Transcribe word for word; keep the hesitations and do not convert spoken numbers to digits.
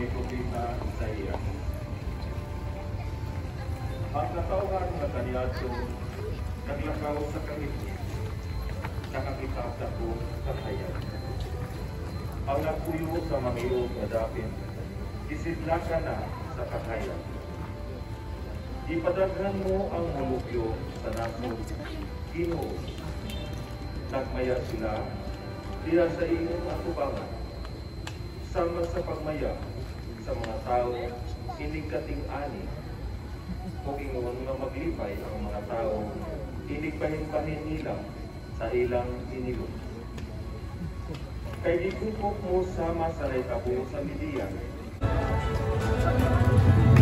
ni Fatima sa iya. Ang katauhan nga kaniadto naglakaw sa kahit nakakita ko kahayag. Ang nagpuyo sa mangiyog na dapin, isidlaka na sa kahayag. Ipadaghan mo ang mulukyo sa nasod, Ginoo. Nagmaya sila, diya sa inyong atubangan. Sama sa pagmaya sa mga tao, inig kating-ani. Kung ingon nga maglipay ang mga tao, inig pahin-pahin nilang sa ilang inilog. Kay ikupok mo sama sa rekabo sa Midian.